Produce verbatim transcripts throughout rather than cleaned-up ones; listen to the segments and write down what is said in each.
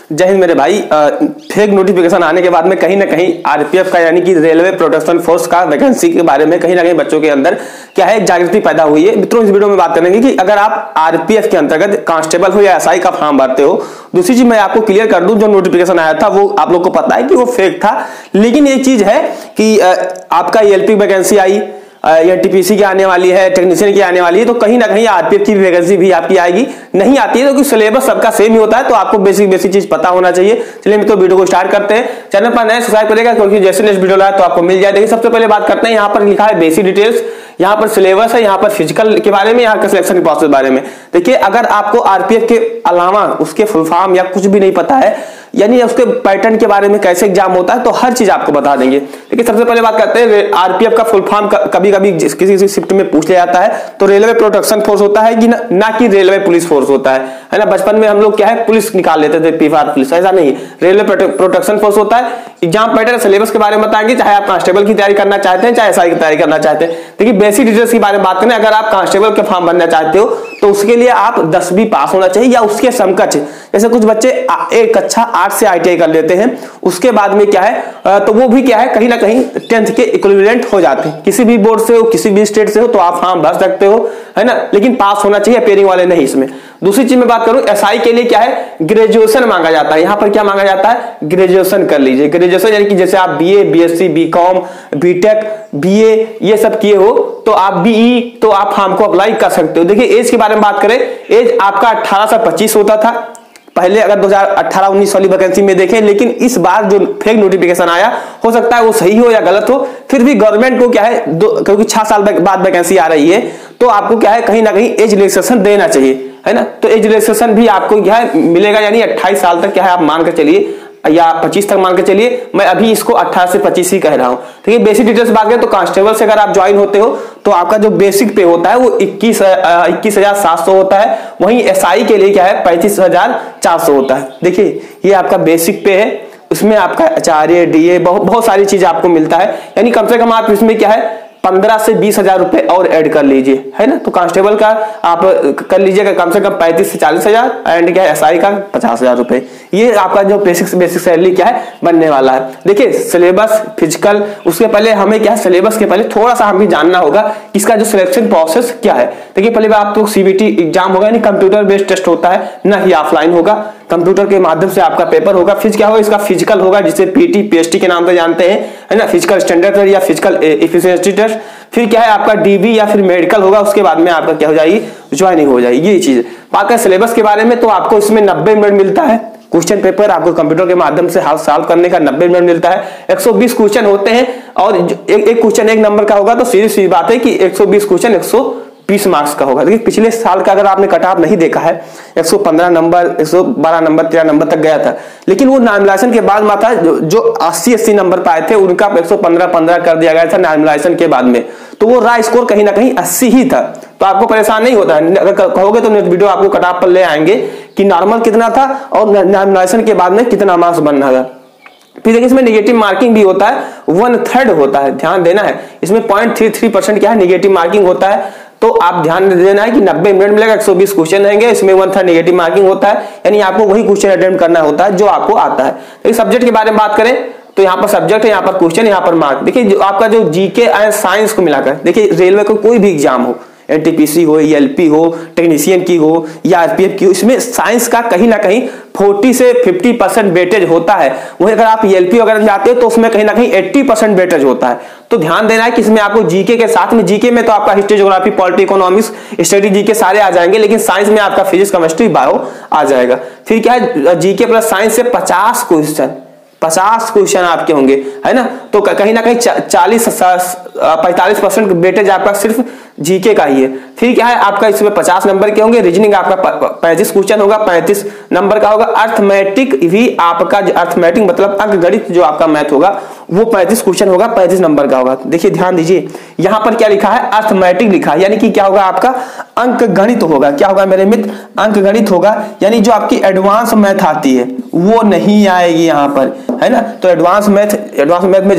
जय हिंद मेरे भाई। फेक नोटिफिकेशन आने के बाद में कहीं ना कहीं आरपीएफ का यानी कि रेलवे प्रोटेक्शन फोर्स का वैकेंसी के बारे में कहीं ना कहीं बच्चों के अंदर क्या है जागृति पैदा हुई है। मित्रों, इस वीडियो में बात करेंगे कि अगर आप आरपीएफ के अंतर्गत कांस्टेबल हो या एसआई का फॉर्म भरते हो। दूसरी चीज मैं आपको क्लियर कर दूं, जो नोटिफिकेशन आया था वो आप लोग को पता है कि वो फेक था, लेकिन एक चीज है कि आपका एलपी वैकेंसी आई या टीपीसी की आने वाली है, टेक्नीशियन की आने वाली है, तो कहीं ना कहीं आरपीएफ की वैकेंसी भी आपकी आएगी। नहीं आती है तो क्योंकि सिलेबस सबका सेम ही होता है, तो आपको बेसिक बेसिक चीज पता होना चाहिए। चलिए मित्रों, वीडियो को स्टार्ट करते हैं। चैनल पर नए सब्सक्राइब करेगा क्योंकि जैसे नेक्स्ट वीडियो लाए तो आपको मिल जाए। देखिए, सबसे पहले बात करते हैं, यहाँ पर लिखा है बेसिक डिटेल्स, यहाँ पर सिलेबस है, यहाँ पर फिजिकल के बारे में, यहाँ का सिलेक्शन के प्रोसेस बारे में। देखिए, अगर आपको आरपीएफ के अलावा उसके फुल फॉर्म या कुछ भी नहीं पता है, यानी उसके पैटर्न के बारे में कैसे एग्जाम होता है, तो हर चीज आपको बता देंगे। देखिए, सबसे पहले बात करते हैं आरपीएफ का फुल फॉर्म। कभी कभी किसी किसी शिफ्ट में पूछ लिया जाता है, तो रेलवे प्रोटेक्शन फोर्स होता है कि ना, ना कि रेलवे पुलिस फोर्स होता है, है ना। बचपन में हम लोग क्या है पुलिस निकाल लेते थे, पीफार पुलिस, ऐसा नहीं, रेलवे प्रोटेक्शन फोर्स होता है। एग्जाम पैटर्न सिलेबस के बारे में बताएंगे, चाहे आप कांस्टेबल की तैयारी करना चाहते हैं, चाहे एसआई की तैयारी करना चाहते हैं। देखिए, बेसिक डिटेल्स के बारे में बात करें, अगर आप कांस्टेबल के फॉर्म भरना चाहते हो तो उसके लिए आप दसवीं पास होना चाहिए या उसके समकक्ष। जैसे कुछ बच्चे एक कक्षा आठ से आईटीआई कर लेते हैं, उसके बाद में क्या है तो वो भी क्या है कहीं ना कहीं टेंथ के इक्विवेलेंट हो जाते हैं। किसी भी बोर्ड से हो, किसी भी स्टेट से हो, तो आप फॉर्म भर सकते हो, है ना, लेकिन पास होना चाहिए, पेयरिंग वाले नहीं इसमें। दूसरी चीज में बात करूं, एसआई के लिए क्या है ग्रेजुएशन मांगा जाता है। यहाँ पर क्या मांगा जाता है, ग्रेजुएशन कर लीजिए। ग्रेजुएशन यानी कि जैसे आप BA, BSc, BCom, BTech, BA ये सब किए हो तो आप बीई, तो आप फॉर्म को अप्लाई कर सकते हो। देखिए, एज के बारे में बात करें, एज आपका अठारह से पच्चीस होता था पहले, अगर दो हज़ार अठारह उन्नीस वाली वैकेंसी में देखें, लेकिन इस बार जो फेक नोटिफिकेशन आया, हो सकता है वो सही हो या गलत हो, फिर भी गवर्नमेंट को क्या है दो, क्योंकि छह साल बाद वैकेंसी आ रही है, तो आपको क्या है कहीं ना कहीं एज रिलैक्सेशन देना चाहिए, है ना। तो एज रिलैक्सेशन भी आपको क्या है मिलेगा, यानी अट्ठाईस साल तक क्या है आप मान कर चलिए, या पच्चीस तक मान के चलिए। मैं अभी इसको अठारह से पच्चीस ही कह रहा हूं। ठीक है, बेसिक डिटेल्स बात करें तो कांस्टेबल से अगर आप ज्वाइन होते हो तो आपका जो बेसिक पे होता है वो इक्कीस इक्कीस हजार सात सौ होता है। वहीं एसआई के लिए क्या है पैंतीस हजार चार सौ होता है। देखिए, ये आपका बेसिक पे है, उसमें आपका आचार्य, डीए, बहुत बहुत सारी चीज आपको मिलता है, यानी कम से कम आप इसमें क्या है पंद्रह से बीस हजार रुपए और ऐड कर लीजिए, है ना। तो कांस्टेबल का आप कर लीजिएगा कम से कम पैंतीस से चालीस हजार एंड क्या है एसआई का पचास हजार रुपए। ये आपका जो बेसिक बेसिक सैलरी क्या है बनने वाला है। देखिए, सिलेबस, फिजिकल, उसके पहले हमें क्या है सिलेबस के पहले थोड़ा सा हमें जानना होगा इसका जो सिलेक्शन प्रोसेस क्या है। देखिए, पहले आप तो सीबीटी एग्जाम होगा, यानी कंप्यूटर बेस्ड टेस्ट होता है, ना ही ऑफलाइन होगा, कंप्यूटर के माध्यम से आपका पेपर होगा। फिर क्या होगा, इसका फिजिकल होगा, जिसे पीटी पीएचटी के नाम से जानते हैं, है ना, फिजिकल स्टैंडर्ड या फिजिकल एफिशिएंसी टेस्ट। फिर क्या है आपका डीबी या फिर मेडिकल होगा, उसके बाद में आपका क्या हो जाएगी ज्वाइनिंग हो जाएगी। ये चीज बात है सिलेबस के बारे में, तो आपको इसमें नब्बे मिनट मिलता है। क्वेश्चन पेपर आपको कंप्यूटर के माध्यम से हाथ सॉल्व करने का नब्बे मिनट मिलता है। एक सौ बीस क्वेश्चन होते हैं और एक एक क्वेश्चन एक नंबर का होगा, तो सीधी सी बात है कि एक सौ बीस क्वेश्चन एक सौ बीस मार्क्स का होगा। देखिए, पिछले साल का अगर आपने कट ऑफ नहीं देखा है, एक सौ पंद्रह नंबर, एक सौ बारह नंबर, तेरह नंबर तक गया था, लेकिन वो नॉर्मलाइजेशन के बाद में था, जो, जो अस्सी अस्सी नंबर पाए थे उनका एक सौ पंद्रह पंद्रह कर दिया गया था नॉर्मलाइजेशन के बाद में, तो वो रॉ स्कोर कहीं ना कहीं अस्सी ही था। तो आपको परेशान नहीं होता है, अगर कहोगे तो नेक्स्ट वीडियो आपको कट ऑफ पर ले आएंगे कि नॉर्मल कितना था और नॉर्मलाइजेशन के बाद में कितना मार्क्स बनना था। फिर देखिए, इसमें नेगेटिव मार्किंग भी होता है, वन थर्ड होता है, ध्यान देना है। इसमें पॉइंट थ्री थ्री परसेंट क्या है नेगेटिव मार्किंग होता है, तो आप ध्यान देना है कि नब्बे मिनट मिलेगा, एक सौ बीस क्वेश्चन रहेंगे, इसमें वन थर्ड नेगेटिव मार्किंग होता है, यानी आपको वही क्वेश्चन अटेम्प्ट करना होता है जो आपको आता है। तो सब्जेक्ट के बारे में बात करें तो यहाँ पर सब्जेक्ट है, यहाँ पर क्वेश्चन, यहाँ पर मार्क। देखिए, जो आपका जो जीके एंड साइंस को मिलाकर, देखिए रेलवे को कोई भी एग्जाम हो, एनटीपीसी हो, एलपी हो, टेक्नीशियन की हो या आरपीएफ की हो, इसमें साइंस का कहीं ना कहीं चालीस से पचास परसेंट वेटेज होता है। वहीं अगर आप एलपी वगैरह जाते हो तो उसमें कहीं ना कहीं अस्सी परसेंट वेटेज होता है। तो ध्यान देना है कि इसमें आपको जीके के साथ में, जीके में तो आपका history, geography, polity, economics, study GK सारे आ जाएंगे, लेकिन साइंस में आपका फिजिक्स, केमिस्ट्री, बायो आ जाएगा। फिर क्या है जीके प्लस साइंस से पचास क्वेश्चन पचास क्वेश्चन आपके होंगे, है ना। तो कहीं ना कहीं चालीस पैंतालीस परसेंट वेटेज आपका सिर्फ जीके का ही है। फिर क्या है आपका इसमें पचास नंबर के होंगे, रीजनिंग आपका पैंतीस क्वेश्चन होगा, पैंतीस नंबर का होगा। अर्थमेटिक भी आपका, अर्थमेटिक मतलब अंक गणित जो आपका मैथ होगा वो पैंतीस क्वेश्चन होगा, पैंतीस नंबर का होगा। देखिए, ध्यान दीजिए, यहाँ पर क्या लिखा है अर्थमेटिक लिखा है, यानी कि क्या होगा आपका अंक गणित होगा। क्या होगा मेरे मित्र, अंक गणित होगा, यानी जो आपकी एडवांस मैथ आती है वो नहीं आएगी यहाँ पर, है ना। तो एडवांस मैथ, एडवांस मैथ में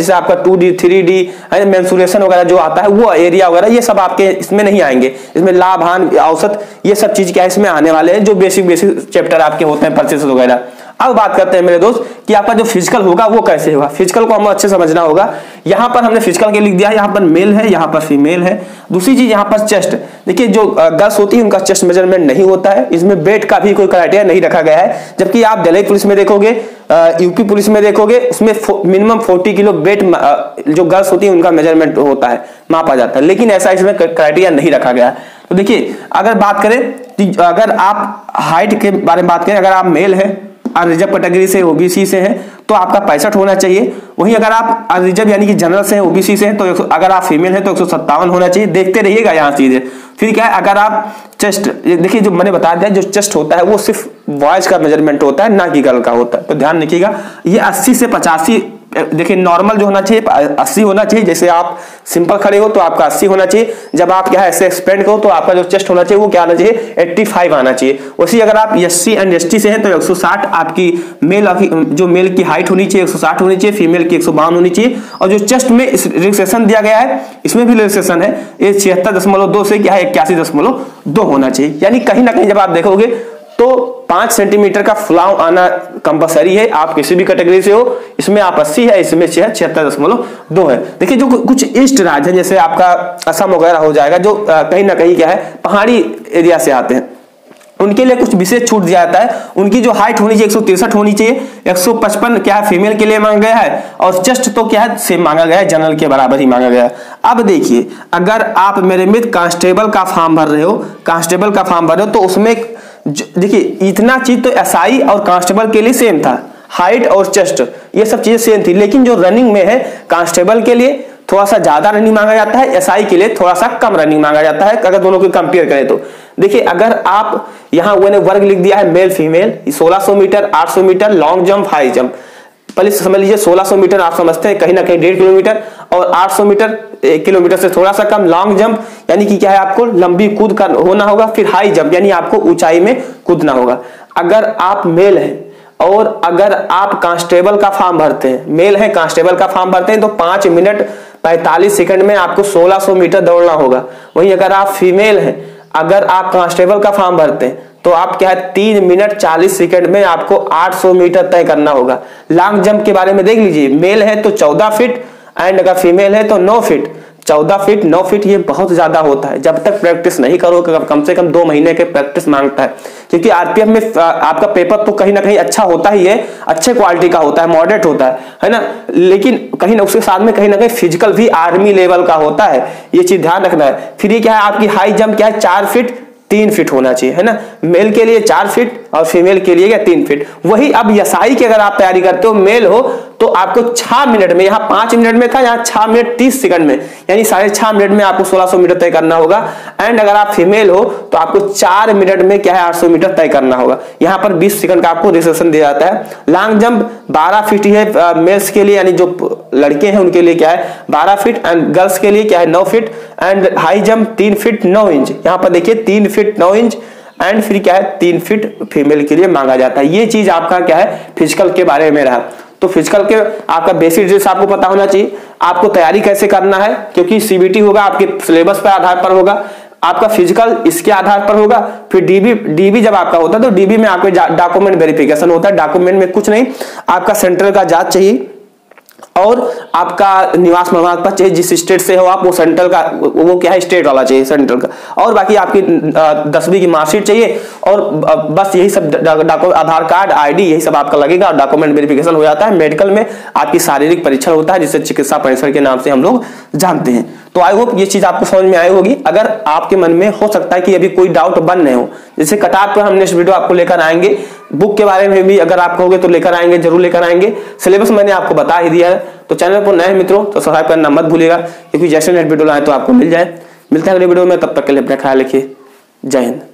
जैसे आपका two D three D mensuration वगैरह जो आता है वो एरिया वगैरह, ये सब आपके इसमें नहीं आएंगे। इसमें लाभ हान औसत ये सब चीज क्या है इसमें आने वाले हैं, जो बेसिक बेसिक चैप्टर आपके होते हैं परचेस वगैरह। अब बात करते हैं मेरे दोस्त कि आपका जो फिजिकल होगा वो कैसे होगा। फिजिकल को हमें अच्छे समझना होगा। यहाँ पर हमने फिजिकल के लिख दिया है, यहाँ पर मेल है, यहाँ पर फीमेल है। दूसरी चीज यहाँ पर चेस्ट, देखिए जो गर्ल्स होती है उनका चेस्ट मेजरमेंट नहीं होता है, इसमें वेट का भी कोई क्राइटेरिया नहीं रखा गया है। जबकि आप दिल्ली पुलिस में देखोगे, यूपी पुलिस में देखोगे, उसमें मिनिमम फोर्टी किलो वेट जो गर्ल्स होती है उनका मेजरमेंट होता है, मापा जाता है, लेकिन ऐसा इसमें क्राइटेरिया नहीं रखा गया है। तो देखिए अगर बात करें, अगर आप हाइट के बारे में बात करें, अगर आप मेल है और रिजर्व कैटेगरी से ओबीसी से हैं तो आपका पैंसठ होना चाहिए। वहीं अगर आप रिजर्व यानी कि जनरल से हैं ओबीसी से हैं तो अगर आप फीमेल हैं तो एक सौ सत्तावन होना चाहिए। देखते रहिएगा यहाँ चीजें। फिर क्या है, अगर आप चेस्ट, देखिए जो मैंने बता दिया, जो चेस्ट होता है वो सिर्फ बॉयज का मेजरमेंट होता है, ना कि गर्ल का होता है, तो ध्यान रखिएगा। ये अस्सी से पचासी, देखिए नॉर्मल जो होना चाहिए अस्सी होना चाहिए। जैसे आप सिंपल खड़े हो तो आपका अस्सी होना चाहिए, जब आप क्या है ऐसे एक्सपेंड करो तो आपका जो चेस्ट होना चाहिए वो क्या आना चाहिए, पचासी आना चाहिए। उसी अगर आप एससी एंड एसटी से हैं तो एक सौ साठ आपकी मेल जो मेल की हाइट होनी चाहिए एक सौ साठ होनी चाहिए, फीमेल की एक सौ बावन होनी चाहिए। और जो चेस्ट में रिलैक्सेशन दिया गया है इसमें भी रिलैक्सेशन है, ये छिहत्तर दशमलव दो से क्या है इक्यासी दशमलव दो होना चाहिए। यानी कहीं ना कहीं जब आप देखोगे तो पांच सेंटीमीटर का फुलाव आना कंपलसरी है, आप किसी भी कैटेगरी से हो। इसमें आप अस्सी है, इसमें छिहत्तर दशमलव दो है। देखिए जो कुछ ईस्ट राज्य है जैसे आपका असम वगैरह हो जाएगा, जो कहीं ना कहीं क्या है पहाड़ी एरिया से आते हैं, उनके लिए कुछ विशेष छूट दिया जाता है। उनकी जो हाइट होनी चाहिए एक सौ तिरसठ होनी चाहिए, एक सौ पचपन क्या है फीमेल के लिए मांगा गया है, और चेस्ट तो क्या है सेम मांगा गया है, जनरल के बराबर ही मांगा गया है। अब देखिए अगर आप मेरे मित्र कांस्टेबल का फॉर्म भर रहे हो, कांस्टेबल का फॉर्म भर रहे हो तो उसमें देखिए इतना चीज तो एसआई और कांस्टेबल के लिए सेम था, हाइट और चेस्ट ये सब चीजें सेम थी। लेकिन जो रनिंग में है कांस्टेबल के लिए थोड़ा सा ज्यादा रनिंग मांगा जाता है, एसआई के लिए थोड़ा सा कम रनिंग मांगा जाता है, अगर दोनों को कंपेयर करें तो। देखिए अगर आप यहाँ मैंने वर्ग लिख दिया है मेल फीमेल, सोलह सौ मीटर, आठ सौ metre, long jump, high jump. पहले समझ लीजिए सोलह सौ मीटर आप समझते हैं कहीं ना कहीं डेढ़ किलोमीटर, और आठ सौ मीटर एक किलोमीटर से थोड़ा सा कम। लॉन्ग जंप यानी कि क्या है आपको लंबी कूद कर होना होगा। फिर हाई जंप यानी आपको ऊंचाई में कूदना होगा। अगर आप मेल हैं और अगर आप कांस्टेबल का फॉर्म भरते हैं, मेल है कांस्टेबल का फॉर्म भरते हैं तो पांच मिनट पैंतालीस सेकंड में आपको सोलह सौ मीटर दौड़ना होगा। वहीं अगर आप फीमेल हैं, अगर आप कांस्टेबल का फॉर्म भरते हैं तो आप क्या है तीन मिनट चालीस सेकंड में आपको आठ सौ मीटर तय करना होगा। लॉन्ग जंप के बारे में देख लीजिए, मेल है तो चौदह फीट एंड अगर फीमेल है तो नौ फीट। चौदह फीट नौ फीट ये बहुत ज्यादा होता है, जब तक प्रैक्टिस नहीं करोगे कम से कम दो महीने के प्रैक्टिस मांगता है। क्योंकि आरपीएफ में आपका पेपर तो कहीं ना कहीं अच्छा होता ही है, अच्छे क्वालिटी का होता है, मॉडरेट होता है, है ना, लेकिन कहीं ना उसके साथ में कहीं ना कहीं फिजिकल भी आर्मी लेवल का होता है, ये चीज ध्यान रखना है। फिर ये क्या है आपकी हाई जंप क्या है चार फीट तीन फीट होना चाहिए, है ना, मेल के लिए चार फीट और फीमेल के लिए क्या तीन फीट। वही अब एसआई की अगर आप तैयारी करते हो मेल हो तो आपको छह मिनट में, यहाँ पांच मिनट में था, यहाँ छह मिनट तीस सेकंड में, यानी साढ़े छह मिनट में आपको सोलह सौ मीटर तय करना होगा। एंड अगर आप फीमेल हो तो आपको चार मिनट में क्या है आठ सौ मीटर तय करना होगा। यहाँ पर बीस सेकंड का आपको रिसेशन दिया जाता है। लॉन्ग जंप बारह फीट ही है मेल्स के लिए, यानी जो लड़के हैं उनके लिए क्या है बारह फीट, एंड गर्ल्स के लिए क्या है नौ फीट। एंड हाई जंप तीन फीट नौ इंच, यहाँ पर देखिए तीन फीट नौ इंच, एंड फिर क्या है तीन फीट फीमेल के लिए मांगा जाता है। ये चीज आपका क्या है फिजिकल के बारे में रहा। तो फिजिकल के आपका बेसिक डिटेल्स आपको पता होना चाहिए, आपको तैयारी कैसे करना है, क्योंकि सीबीटी होगा आपके सिलेबस पर आधार पर होगा, आपका फिजिकल इसके आधार पर होगा। फिर डीबी डीबी जब आपका होता है तो डीबी में आपके डॉक्यूमेंट वेरिफिकेशन होता है। डॉक्यूमेंट में कुछ नहीं, आपका सेंट्रल का जांच चाहिए और आपका निवास प्रमाण पत्र चाहिए, जिस स्टेट से हो आप वो सेंट्रल का वो क्या है स्टेट वाला चाहिए सेंट्रल का, और बाकी आपकी दसवीं की मार्कशीट चाहिए, और बस यही सब डॉक्यूमेंट आधार कार्ड आईडी यही सब आपका लगेगा और डॉक्यूमेंट वेरिफिकेशन हो जाता है। मेडिकल में आपकी शारीरिक परीक्षण होता है जिसे चिकित्सा परीक्षण के नाम से हम लोग जानते हैं। तो आई होप ये चीज आपको समझ में आई होगी। अगर आपके मन में हो सकता है कि अभी कोई डाउट बन रहे हो, जैसे कटाप पर हम नेक्स्ट वीडियो आपको लेकर आएंगे, बुक के बारे में भी अगर आप कहोगे तो लेकर आएंगे, जरूर लेकर आएंगे। सिलेबस मैंने आपको बता ही दिया है। तो चैनल पर नए मित्रों तो सब्सक्राइब करना मत भूलिएगा, क्योंकि जैसे नेट वीडियो आए तो आपको मिल जाए। मिलते हैं अगले वीडियो में, तब तक के लिए अपना ख्याल रखिए। जय हिंद।